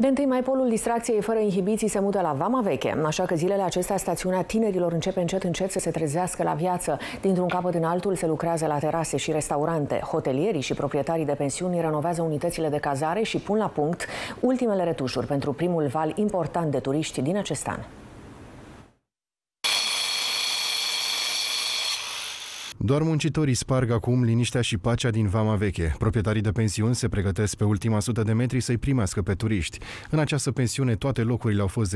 De 1 mai, polul distracției fără inhibiții se mută la Vama Veche, așa că zilele acestea stațiunea tinerilor începe încet să se trezească la viață. Dintr-un capăt în altul se lucrează la terase și restaurante. Hotelierii și proprietarii de pensiuni renovează unitățile de cazare și pun la punct ultimele retușuri pentru primul val important de turiști din acest an. Doar muncitorii sparg acum liniștea și pacea din Vama Veche. Proprietarii de pensiuni se pregătesc pe ultima 100 de metri să-i primească pe turiști. În această pensiune toate locurile au fost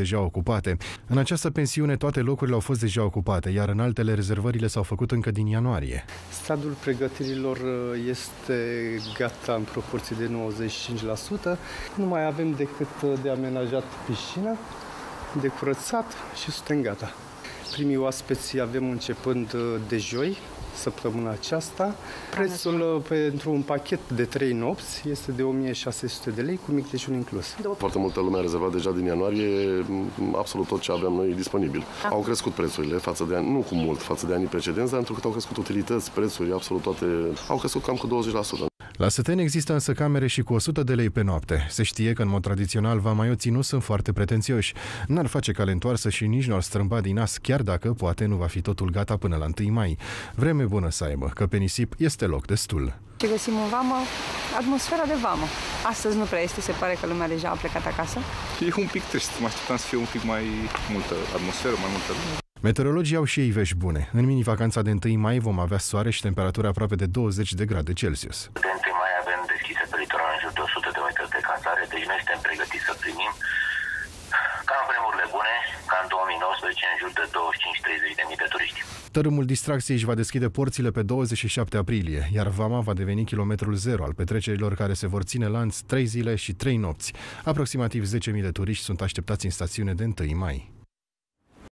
deja ocupate. Iar în altele rezervările s-au făcut încă din ianuarie. Stadiul pregătirilor este gata în proporție de 95%. Nu mai avem decât de amenajat piscina, de curățat și suntem gata. Primii oaspeți avem începând de joi, săptămâna aceasta. Prețul pentru un pachet de 3 nopți este de 1600 de lei, cu mic dejun inclus. Foarte multă lume a rezervat deja din ianuarie absolut tot ce aveam noi disponibil. Au crescut prețurile față de ani, nu cu mult față de anii precedenți, dar pentru că au crescut utilități, prețuri, absolut toate, au crescut cam cu 20%. La Săteni există însă camere și cu 100 de lei pe noapte. Se știe că în mod tradițional vamaioții nu sunt foarte pretențioși. N-ar face cale întoarsă și nici nu ar strâmba din nas, chiar dacă poate nu va fi totul gata până la 1 mai. Vreme bună să aibă, că pe nisip este loc destul. Ce găsim în vamă? Atmosfera de vamă. Astăzi nu prea este, se pare că lumea deja a plecat acasă. E un pic trist, mă așteptam să fie un pic mai multă atmosferă, mai multă lume. Meteorologii au și ei vești bune. În mini-vacanța de 1 mai vom avea soare și temperaturi aproape de 20 de grade Celsius. De 1 mai avem deschise pe litoral în jur de 100 de metri de cazare, deci noi suntem pregătiți să primim, ca în vremurile bune, ca în 2019, în jur de 25-30 de mii de turiști. Tărâmul distracției își va deschide porțile pe 27 aprilie, iar Vama va deveni kilometrul zero al petrecerilor care se vor ține lanț 3 zile și 3 nopți. Aproximativ 10.000 de turiști sunt așteptați în stațiune de 1 mai.